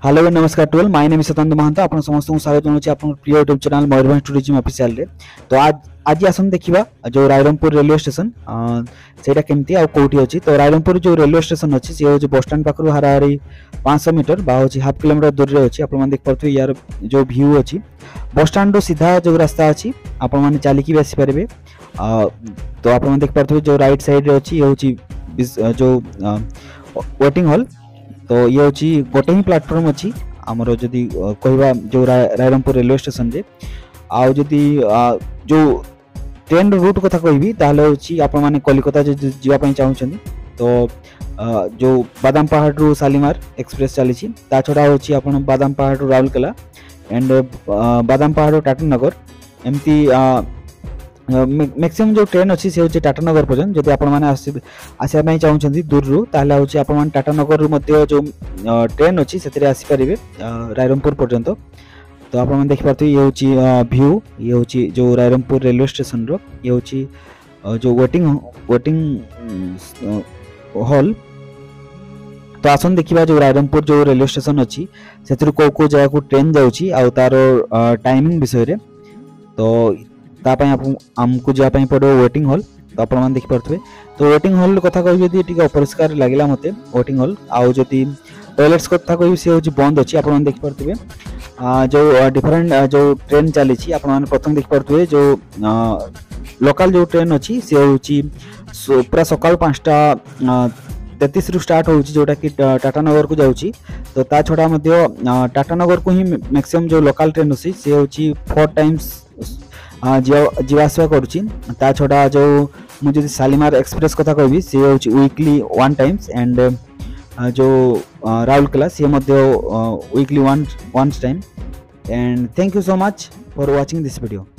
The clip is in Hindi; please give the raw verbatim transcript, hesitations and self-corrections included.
हेलो नमस्कार टुवेल माय नेम इज सतंद महंत आपन समस्त को स्वागत जनाउछि आपन प्रिय YouTube channel Mayurbhanj tourism official रे। तो आज आज आसन देखिबा जो रायरंगपुर रेलवे स्टेशन सेटा केमती आ कोठी अछि। तो रायरंगपुर जो रेलवे स्टेशन अछि से हो जो बस स्टैंड पाखरु हाराहारी पाँच सौ मीटर बा होछि हाफ किलोमीटर दूर रे अछि। आपन मन देख परथु यार जो व्यू अछि बस स्टैंड रो सीधा जो रास्ता अछि आपन मन चाली की बेसी परबे। तो आपन मन देख परथु जो राइट साइड रे अछि होछि जो वेटिंग हॉल। तो ये होची गोटे ही प्लेटफॉर्म अच्छी आमर जदि कहवा जो रायरंगपुर रेलवे स्टेशन रे आउ जदि जो ट्रेन रूट कथा कहबी ताहले होची आपण माने कलिकता जो जीवा पई चाहुछनी। तो जो बादाम पहाड़ रु शालीमार एक्सप्रेस चली ता छड़ा होची आपण बादाम पहाड़ रु राउरकेला एंड बादाम पहाड़ रु टाटानगर एमती मैक्सिमम जो ट्रेन अच्छी से होची टाटानगर पर्यंत। जदि आपण माने आसिया पई चाहुछंती दूर रु ताहले होची आपण माने टाटानगर रु मध्ये जो ट्रेन अच्छी सेतरे आसी परिबे रायरंगपुर पर्यंत। तो आपण माने देख पारथि ये होची व्यू ये होची जो रायरंगपुर रेलवे स्टेशन रो ये होची जो वेटिंग वेटिंग हॉल। तो आसन देखिबा जो रायरंगपुर जो रेलवे स्टेशन अच्छी सेतरु को को जगह को ट्रेन जाउची आ तारो टाइमिंग विषय रे। तो तापाई आमको जापाई पड़ो वेटिंग हॉल। तो आपण मान देखि परथबे। तो वेटिंग हॉल कथा कहबी जदि टिके अपरिष्कार लागिला मते वेटिंग हॉल आउ जदि टॉयलेट्स कथा कहबी से होची बंद अछि। आपण मान देखि परथबे जो डिफरेंट जो ट्रेन चली छी आपण मान प्रथम देखि परथबे जो लोकल जो ट्रेन अछि से होची पूरा सकाळ पाँचटा तैंतीस रु स्टार्ट होची जोटा कि टाटानगर को जाउची। तो ता छडा मध्ये टाटानगर को ही मैक्सिमम जो लोकल ट्रेन अछि से होची फोर टाइम्स जीवासवा करुची। ता छडा जो मुझे शालीमार एक्सप्रेस कथा कहबी से होची वीकली वन टाइम्स एंड जो राउरकेला से मध्ये weekly one one time. And thank you so much for watching this video.